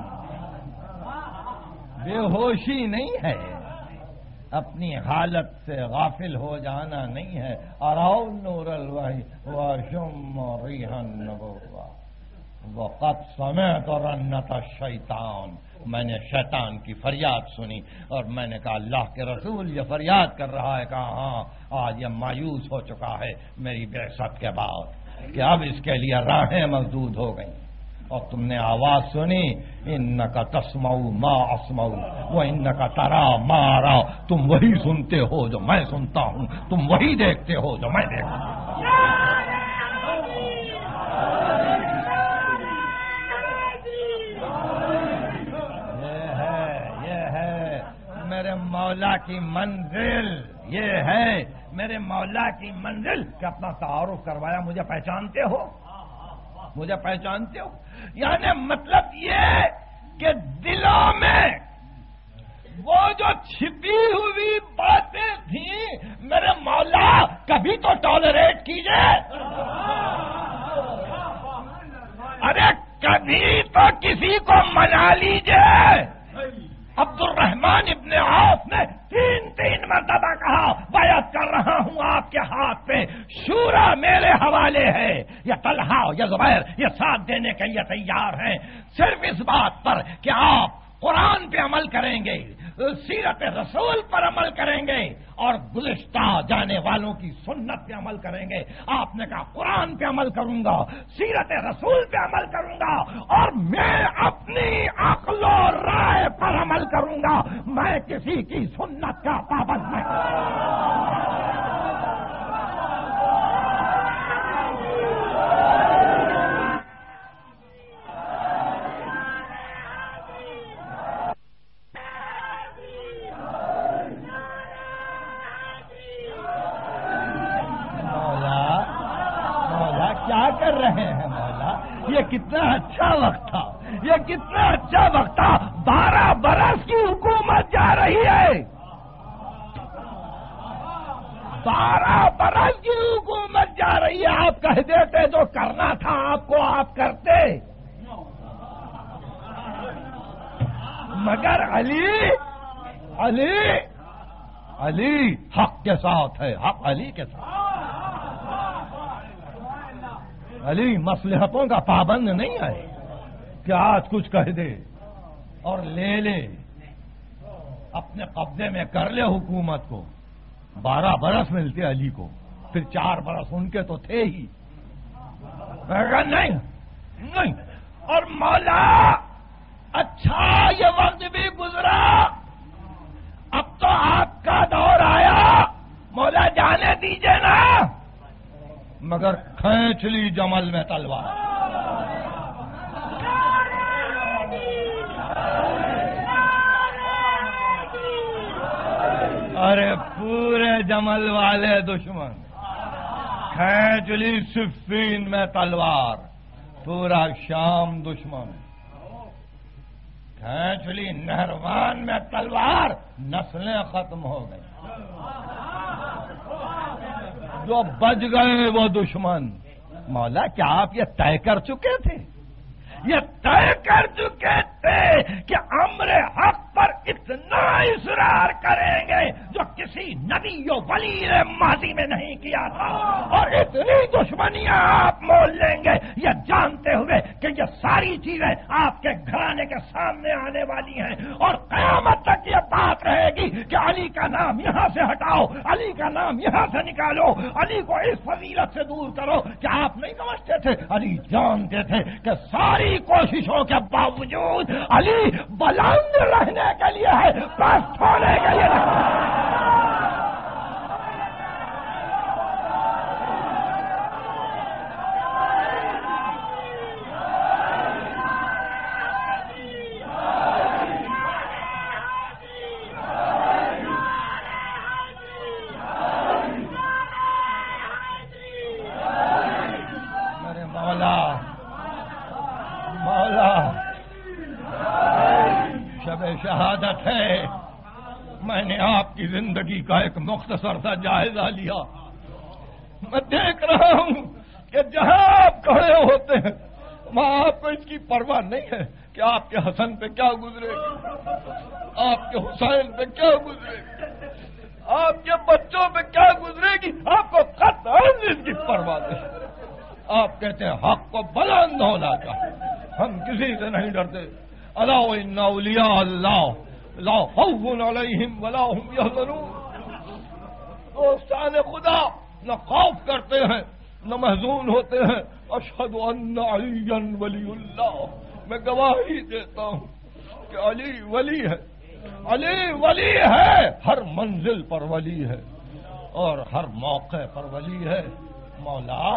بے ہوشی نہیں ہے، اپنی حالت سے غافل ہو جانا نہیں ہے. اراؤ نور الوحی واشم ریح النبوہ وقد سمعت رنۃ الشیطان، میں نے شیطان کی فریاد سنی اور میں نے کہا اللہ کے رسول یہ فریاد کر رہا ہے. کہا ہاں آج یہ مایوس ہو چکا ہے میری بعثت کے بعد کہ اب اس کے لیے راہیں مسدود ہو گئیں. اور تم نے آواز سنی انکا تسمع ما اسمع و انکا ترا ما ارا، تم وہی سنتے ہو جو میں سنتا ہوں، تم وہی دیکھتے ہو جو میں دیکھتا ہوں. میرے مولا کی منزل یہ ہے، میرے مولا کی منزل کہ اپنا تعارف کروایا. مجھے پہچانتے ہو؟ مجھے پہچانتے ہو؟ یعنی مطلب یہ کہ دلوں میں وہ جو چھپی ہوئی باتیں تھیں میرے مولا کبھی تو ٹالریٹ کیجئے. ارے کبھی تو کسی کو منا لیجئے. عبد الرحمن ابن عوف نے تین تین مرتبہ کہا بیعت کر رہا ہوں آپ کے ہاتھ پہ، شورا میرے حوالے ہے، یا طلحہ یا زبیر یہ ساتھ دینے کے لیے تیار ہیں صرف اس بات پر کہ آپ قرآن پہ عمل کریں گے، سیرت رسول پر عمل کریں گے اور گزشتہ جانے والوں کی سنت پہ عمل کریں گے. آپ نے کہا قرآن پہ عمل کروں گا، سیرت رسول پہ عمل کروں گا، اور میں اپنی عقل و رائے پر عمل کروں گا، میں کسی کی سنت کا پابند نہیں. یہ کتنا اچھا وقت تھا، یہ کتنا اچھا وقت تھا. بارہ برس کی حکومت جا رہی ہے، بارہ برس کی حکومت جا رہی ہے. آپ کہہ دیتے جو کرنا تھا آپ کو آپ کرتے، مگر علی علی علی حق کے ساتھ ہے، حق علی کے ساتھ. علی مصلحتوں کا پابند نہیں ہے کہ آج کچھ کہہ دے اور لے لے، اپنے قبضے میں کر لے حکومت کو. بارہ برس ملتے علی کو، پھر چار برس ان کے تو تھے ہی. نہیں نہیں اور مولا اچھا یہ وقت بھی گزرا، اب تو آپ کا دور آیا، مولا جانے دیجئے نا. مگر کھینچ لی جمل میں تلوار. ارے پورے جمل والے دشمن، کھینچ لی صفین میں تلوار. پورا شام دشمن، کھینچ لی نہروان میں تلوار. نسلیں ختم ہو گئی، جو بچ گئے وہ دشمن. مولا کیا آپ یہ طے کر چکے تھے، یہ طے کر چکے تھے کہ امر حق پر اتنا اصرار کریں گے جو کسی نبی و ولی نے ماضی میں نہیں کیا تھا، اور اتنی دشمنیاں آپ مول لیں گے یہ جانتے ہوئے کہ یہ ساری چیزیں آپ کے گھرانے کے سامنے آنے والی ہیں، اور قیامت تک یہ بات رہے گی کہ علی کا نام یہاں سے ہٹاؤ، علی کا نام یہاں سے نکالو، علی کو اس فضیلت سے دور کرو. کیا آپ نہیں سمجھتے تھے؟ علی جانتے تھے کہ ساری کوششوں کے باوجود علی بلند رہنے کے لیے ہے، پست ہونے کے لیے نہیں. میرے مولا مولا شب شہادت ہے. میں نے آپ کی زندگی کا ایک مختصر سا جائزہ لیا. میں دیکھ رہا ہوں کہ جہاں آپ کھڑے ہوتے ہیں وہاں آپ کو اس کی پرواہ نہیں ہے کہ آپ کے حسن پہ کیا گزرے گی، آپ کے حسین پہ کیا گزرے گی، آپ کے بچوں پہ کیا گزرے گی. آپ کو قطعاً اس کی پرواہ نہیں. آپ کہتے ہیں حق کو بلند ہونا چاہیے، ہم کسی سے نہیں ڈرتے. الا ان اولیاء اللہ لا خوف علیہم ولا هم یحزنون. دوستان خدا نہ خوف کرتے ہیں نہ محزون ہوتے ہیں. اشہد ان علی ولی اللہ. میں گواہی دیتا ہوں کہ علی ولی ہے، علی ولی ہے، ہر منزل پر ولی ہے اور ہر موقع پر ولی ہے. مولا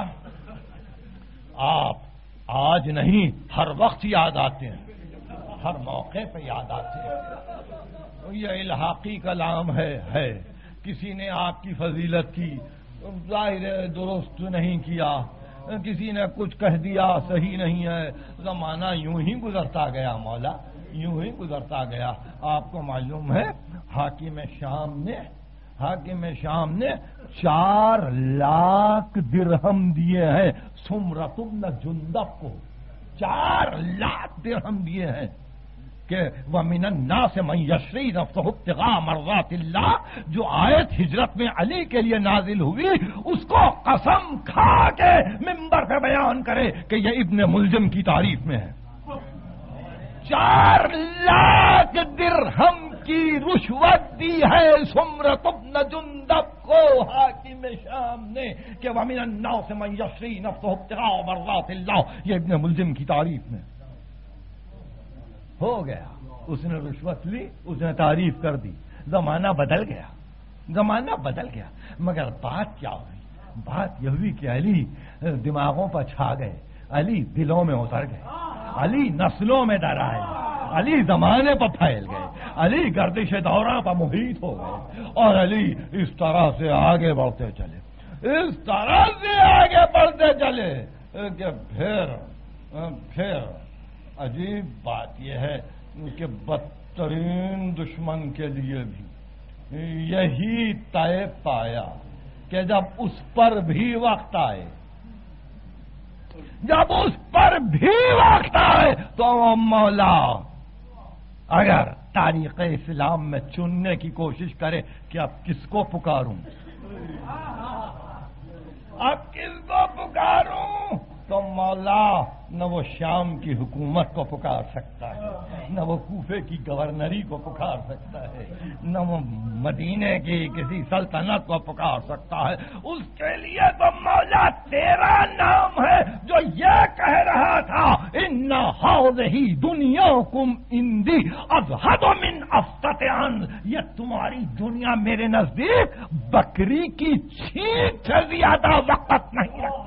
آپ آج نہیں ہر وقت یاد آتے ہیں، ہر موقع پہ یاد آتے ہیں. یہ الحاقی کلام ہے ہے کسی نے آپ کی فضیلت کی، ظاہر درست نہیں کیا، کسی نے کچھ کہہ دیا صحیح نہیں ہے. زمانہ یوں ہی گزرتا گیا مولا، یوں ہی گزرتا گیا. آپ کو معلوم ہے حاکم شام نے حاکم شام نے چار لاکھ درہم دیے ہیں سمرۃ بن جندب کو. چار لاکھ درہم دیے ہیں کہ وَمِنَ النَّاسِ مَن يَشْرِي نَفْسَهُ ابْتِغَاءَ مَرْضَاتِ اللَّهِ. جو آیت ہجرت میں علی کے لیے نازل ہوئی اس کو قسم کھا کے منبر پہ بیان کرے کہ یہ ابن ملجم کی تعریف میں ہے. چار لاکھ درہم کی رشوت دی ہے سمرۃ بن جندب کو حاکم شام نے کہ وَمِنَ النَّاسِ مَن يَشْرِي نَفْسَهُ ابْتِغَاءَ مَرْضَاتِ اللَّهِ. یہ ابن ملجم کی تعریف میں ہو گیا. اس نے رشوت لی، اس نے تعریف کر دی. زمانہ بدل گیا، زمانہ بدل گیا. مگر بات کیا ہوئی؟ بات یہ ہوئی کہ علی دماغوں پر چھا گئے، علی دلوں میں اتر گئے، علی نسلوں میں ڈرائے، علی زمانے پر پھیل گئے، علی گردش دورہ پر محیط ہو گئے، اور علی اس طرح سے آگے بڑھتے چلے، اس طرح سے آگے بڑھتے چلے کہ پھر پھر عجیب بات یہ ہے کہ بدترین دشمن کے لیے بھی یہی طے پایا کہ جب اس پر بھی وقت آئے جب اس پر بھی وقت آئے تو مولا اگر تاریخ اسلام میں چننے کی کوشش کرے کہ اب کس کو پکاروں اب کس کو پکاروں تو مولا نہ وہ شام کی حکومت کو پکار سکتا ہے نہ وہ کوفے کی گورنری کو پکار سکتا ہے نہ وہ مدینے کی کسی سلطنت کو پکار سکتا ہے. اس کے لیے تو مولا تیرا نام ہے جو یہ کہہ رہا تھا ان ہذہ دنیاکم عندی ازہد من افتتان، یہ تمہاری دنیا میرے نزدیک بکری کی چھینٹ سے زیادہ وقت نہیں رکھتی.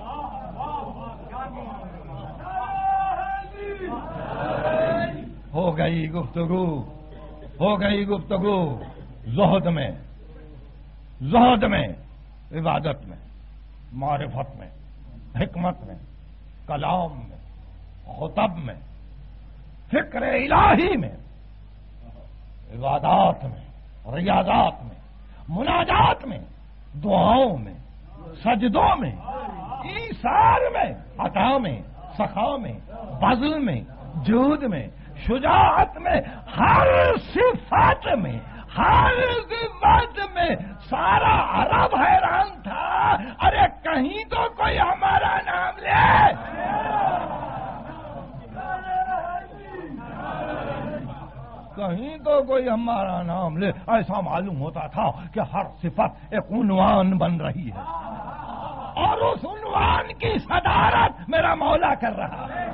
ہو گئی گفتگو ہو گئی گفتگو زہد میں زہد میں عبادت میں معرفت میں حکمت میں کلام میں خطب میں فکر الہی میں عبادات میں ریاضات میں مناجات میں دعاؤں میں سجدوں میں ایثار میں عطا میں سخا میں بذل میں جود میں شجاعت میں ہر صفت میں ہر صفت میں سارا عرب حیران تھا. ارے کہیں تو کوئی ہمارا نام لے. کہیں تو کوئی ہمارا نام لے. ایسا معلوم ہوتا تھا کہ ہر صفت ایک عنوان بن رہی ہے اور اس عنوان کی صدارت میرا مولا کر رہا ہے.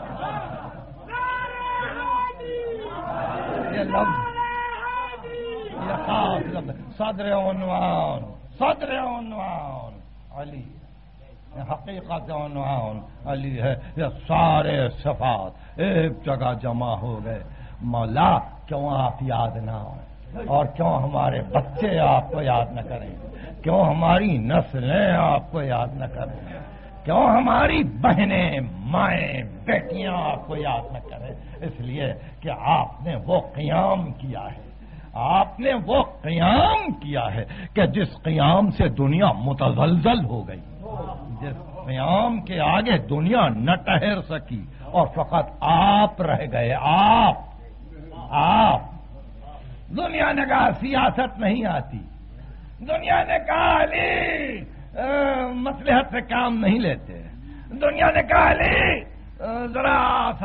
یہ لفظ یہ خاص لفظ صدر عنوان صدر عنوان علی حقیقت عنوان علی ہے. یہ سارے صفات ایک جگہ جمع ہو گئے. مولا کیوں آپ یاد نہ ہوں اور کیوں ہمارے بچے آپ کو یاد نہ کریں، کیوں ہماری نسلیں آپ کو یاد نہ کریں، کیوں ہماری بہنیں مائیں بیٹیاں آپ کو یاد نہ کریں؟ اس لیے کہ آپ نے وہ قیام کیا ہے آپ نے وہ قیام کیا ہے کہ جس قیام سے دنیا متزلزل ہو گئی، جس قیام کے آگے دنیا نہ ٹھہر سکی اور فقط آپ رہ گئے. آپ آپ دنیا نے کہا سیاست نہیں آتی، دنیا نے کہا علی مصلحت سے کام نہیں لیتے، دنیا نے کہا علی ذرا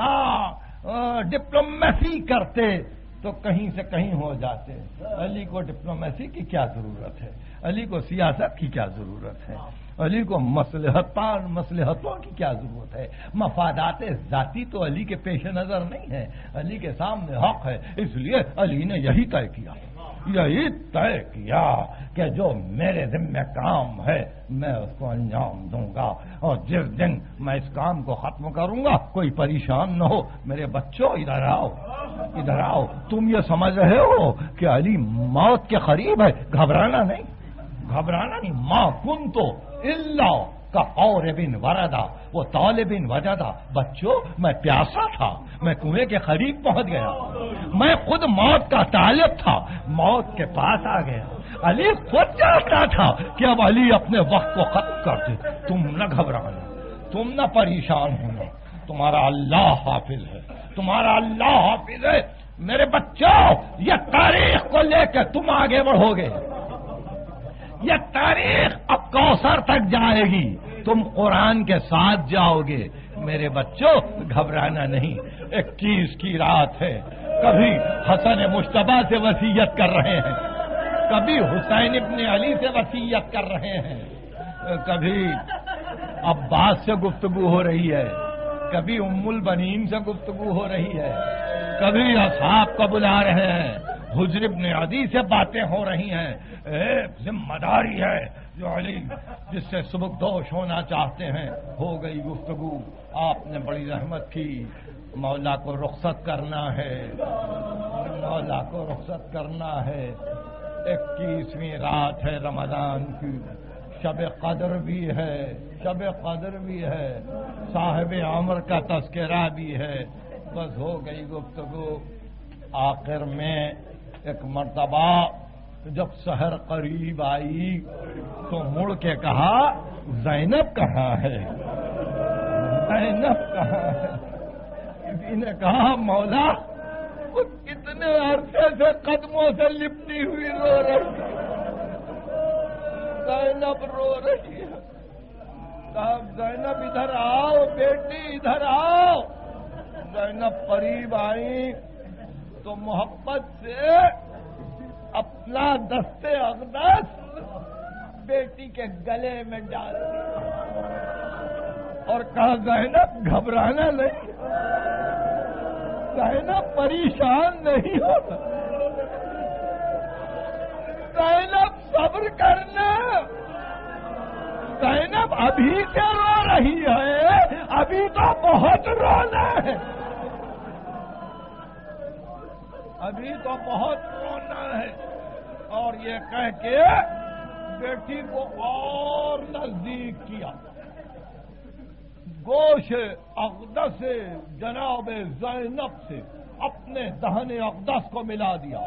سا ڈپلومیسی کرتے تو کہیں سے کہیں ہو جاتے. علی کو ڈپلومیسی کی کیا ضرورت ہے؟ علی کو سیاست کی کیا ضرورت ہے؟ علی کو مصلحتان مصلحتوں کی کیا ضرورت ہے؟ مفادات ذاتی تو علی کے پیش نظر نہیں ہے، علی کے سامنے حق ہے. اس لیے علی نے یہی طے کیا یہی طے کیا کہ جو میرے ذمہ کام ہے میں اس کو انجام دوں گا، اور جس دن میں اس کام کو ختم کروں گا کوئی پریشان نہ ہو. میرے بچوں ادھر آؤ ادھر آؤ. تم یہ سمجھ رہے ہو کہ علی موت کے قریب ہے، گھبرانا نہیں گھبرانا نہیں. ماں کن تو اللہ کا اور بن وردا وہ طالب وجدا. بچوں میں پیاسا تھا، میں کنویں کے قریب پہنچ گیا، میں خود موت کا طالب تھا، موت کے پاس آ گیا. علی خود چاہتا تھا کہ اب علی اپنے وقت کو ختم کر دے. تم نہ گھبرانا، تم نہ پریشان ہونا، تمہارا اللہ حافظ ہے، تمہارا اللہ حافظ ہے. میرے بچوں یہ تاریخ کو لے کے تم آگے بڑھو گے، یہ تاریخ اب کوثر تک جائے گی، تم قرآن کے ساتھ جاؤ گے. میرے بچوں گھبرانا نہیں. اکیس کی رات ہے، کبھی حسن مشتبہ سے وصیت کر رہے ہیں، کبھی حسین ابن علی سے وصیت کر رہے ہیں، کبھی عباس سے گفتگو ہو رہی ہے، کبھی ام البنین سے گفتگو ہو رہی ہے، کبھی اصحاب کو بلا رہے ہیں، حجر ابن عدی سے باتیں ہو رہی ہیں. ایک ذمہ داری ہے جو علی جس سے سبکدوش ہونا چاہتے ہیں. ہو گئی گفتگو، آپ نے بڑی رحمت کی. مولا کو رخصت کرنا ہے، مولا کو رخصت کرنا ہے. اکیسویں رات ہے رمضان کی، شب قدر بھی ہے، شب قدر بھی ہے، صاحب عمر کا تذکرہ بھی ہے. بس ہو گئی گفتگو. آخر میں ایک مرتبہ جب سحر قریب آئی تو مڑ کے کہا زینب کہاں ہے؟ زینب کہاں ہے؟ کسی نے کہا مولا وہ کتنے عرصے سے قدموں سے لپٹی ہوئی رو رہی ہے، زینب رو رہی ہے. صاحب زینب ادھر آؤ، بیٹی ادھر آؤ. زینب قریب آئی تو محبت سے اپنا دستے اقدس بیٹی کے گلے میں ڈال دیا اور کہا زینب گھبرانا نہیں، زینب پریشان نہیں ہونا، زینب صبر کرنا، زینب ابھی سے رو رہی ہے، ابھی تو بہت رونا ہے، ابھی تو بہت رونا ہے. اور یہ کہہ کے بیٹی کو اور نزدیک کیا، گوش اقدس جناب زینب سے اپنے دہن اقدس کو ملا دیا.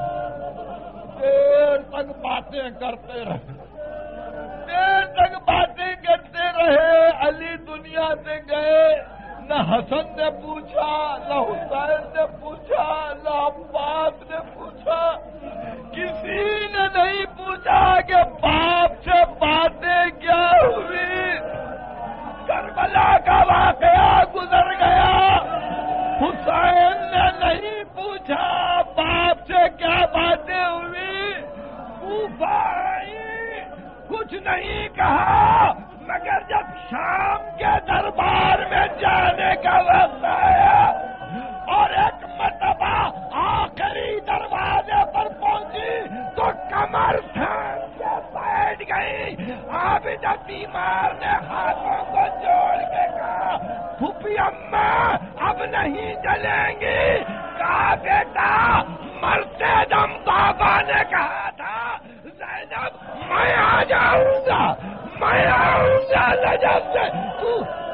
دیر تک باتیں کرتے رہے، دیر تک باتیں کرتے رہے. علی دنیا سے گئے، نہ حسن نے پوچھا، نہ حسین نے پوچھا، نہ عباس نے پوچھا، کسی نے نہیں پوچھا کہ باپ سے باتیں کیا ہوئی. کربلا کا واقعہ گزر گیا، حسین نے نہیں پوچھا باپ سے کیا باتیں ہوئی. کوفہ آئی، کچھ نہیں کہا، مگر جب شام کے دربار میں جانے کا وقت آیا اور ایک مرتبہ آخری دروازے پر پہنچی تو کمر تھام کے بیٹھ گئی. عابدہ بیمار نے ہاتھوں کو جوڑ کے کہا پھوپھی اماں اب نہیں جلیں گی. کہا بیٹا مرتے دم بابا نے کہا تھا زینب میں آ جاؤں گا، میں آؤں گا نجف سے، تو